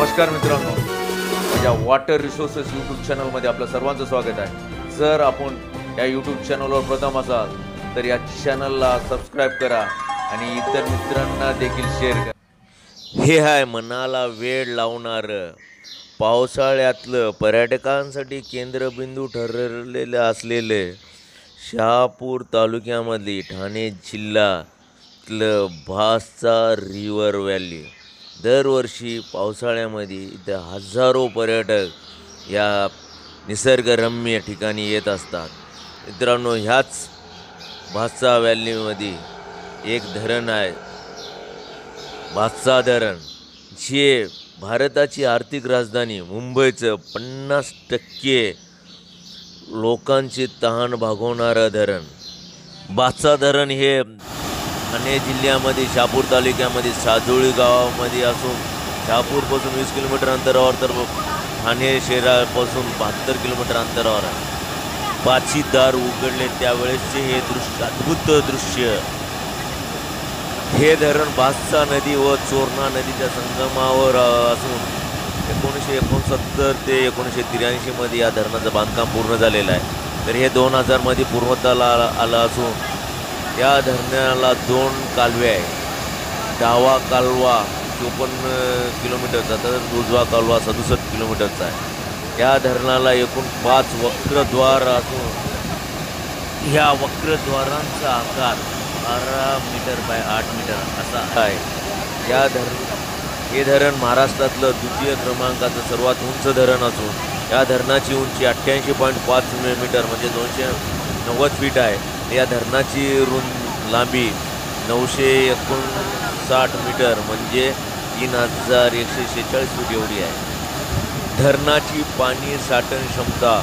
नमस्कार मित्रांनो, माझ्या वॉटर रिसोर्सेस यूट्यूब चॅनलमध्ये आपलं सर्वांचं स्वागत आहे। जर आपण या यूट्यूब चॅनलवर प्रथम असाल तर या चॅनलला सबस्क्राईब करा आणि इतर मित्रांना देखील शेअर करा। हे आहे मनाला वेळ लावणारं पावसाळ्यातलं पर्यटकांसाठी केंद्रबिंदू ठरलेलं असलेले शहापूर तालुक्यामधली ठाणे जिल्ह्यातलं भातसा रिव्हर व्हॅली। दरवर्षी पावसाळ्यामध्ये इथं हजारो पर्यटक या निसर्गरम्य ठिकाणी येत असतात। मित्रांनो, ह्याच भातसा व्हॅलीमध्ये एक धरण आहे, भातसा धरण, जे भारताची आर्थिक राजधानी मुंबईचं 50% लोकांची तहान भागवणारं धरण। भातसा धरण हे ठाणे जिल्ह्यामध्ये शहापूर तालुक्यामध्ये साजोळी गावामध्ये असून शहापूरपासून 20 किलोमीटर अंतरावर तर ठाणे शहरापासून 72 किलोमीटर अंतरावर आहे। पाची दार उघडले त्यावेळेसचे हे दृश्य, अद्भुत दृश्य। हे धरण भातसा नदी व चोरणा नदीच्या संगमावर असून 1969 ते 1983 मध्ये या धरणाचं बांधकाम पूर्ण झालेलं आहे। तर हे 2000 मध्ये पूर्णत्वाला आलं असून या धरणाला 2 कालवे आहेत। डावा कालवा 54 किलोमीटरचा तर उजवा कालवा 67 किलोमीटरचा आहे। या धरणाला एकूण 5 वक्रद्वार असून ह्या वक्रद्वारांचा आकार 12 मीटर बाय 8 मीटर असा आहे। हे धरण महाराष्ट्रातलं द्वितीय क्रमांकाचं सर्वात उंच धरण असून या धरणाची उंची 88.5 मीटर म्हणजे 290 फीट आहे। या धरणाची लांबी 959 मीटर म्हणजे 3146 फूट एवढी आहे। धरणाची पाणी साठवण क्षमता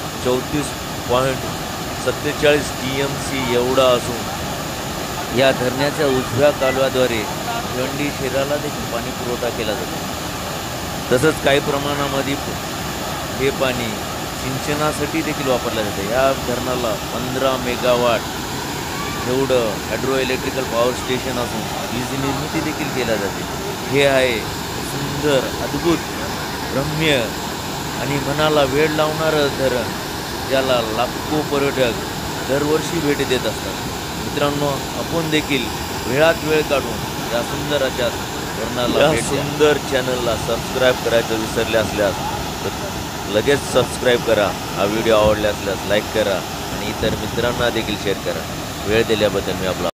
34.47 TMC एवढा असून या धरणाच्या उजव्या कालव्याद्वारे भिवंडी शहराला देखील पाणी पुरवठा केला जातो। तसंच काही प्रमाणामध्ये हे पाणी सिंचनासाठी देखील वापरलं जातं। या धरणाला 15 मेगावॉट एवढं हायड्रो इलेक्ट्रिकल पॉवर स्टेशन असून वीज निर्मिती देखील केल्या जाते। हे आहे सुंदर, अद्भुत, रम्य आणि मनाला वेळ लावणारं धरण, ज्याला लाखो पर्यटक दरवर्षी भेट देत असतात। मित्रांनो, आपण देखील वेळात वेळ काढून या सुंदर अशा धरणाला, सुंदर चॅनलला सबस्क्राईब करायचं विसरले असल्यास तर लगेच सबस्क्राईब करा। हा व्हिडिओ आवडला असल्यास लाईक करा आणि इतर मित्रांना देखील शेअर करा। वेळ दिल्याबद्दल मी आपला